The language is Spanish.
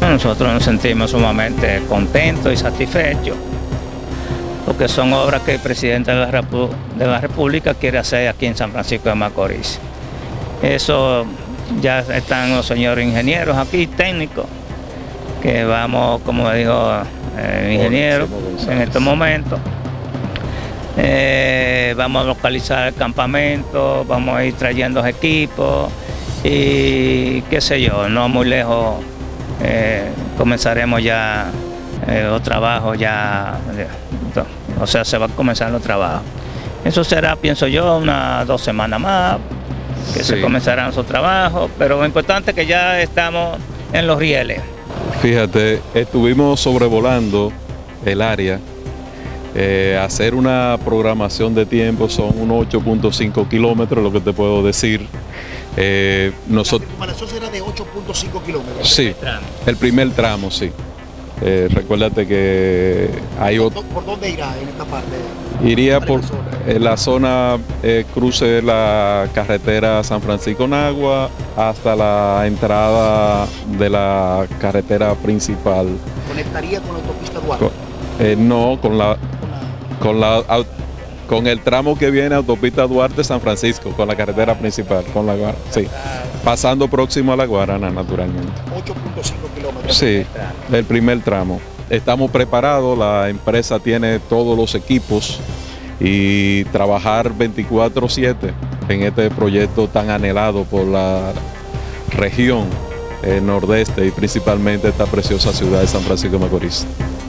nosotros nos sentimos sumamente contentos y satisfechos, porque son obras que el presidente de la República quiere hacer aquí en San Francisco de Macorís. Eso ya están los señores ingenieros aquí, técnicos, que vamos, como dijo el ingeniero, en estos momentos. Vamos a localizar el campamento, vamos a ir trayendo equipos y qué sé yo, no muy lejos comenzaremos ya los trabajos o sea, se va a comenzar los trabajos. Eso será, pienso yo, unas 2 semanas más que se comenzarán esos trabajos, pero lo importante es que ya estamos en los rieles. Fíjate, estuvimos sobrevolando el área. Hacer una programación de tiempo son unos 8.5 kilómetros, lo que te puedo decir. La circunvalación será de 8.5 kilómetros. Sí, el primer tramo, sí. Recuérdate que hay otro. ¿Por dónde irá en esta parte? Iría por la zona cruce de la carretera San Francisco-Nagua hasta la entrada de la carretera principal. ¿Conectaría con la autopista Duarte? No, con el tramo que viene autopista Duarte-San Francisco, con la carretera principal, con la Guarana, sí. Pasando próximo a la Guarana, naturalmente. 8.5 kilómetros. Sí, el primer tramo. Estamos preparados, la empresa tiene todos los equipos y trabajar 24/7 en este proyecto tan anhelado por la región nordeste y principalmente esta preciosa ciudad de San Francisco de Macorís.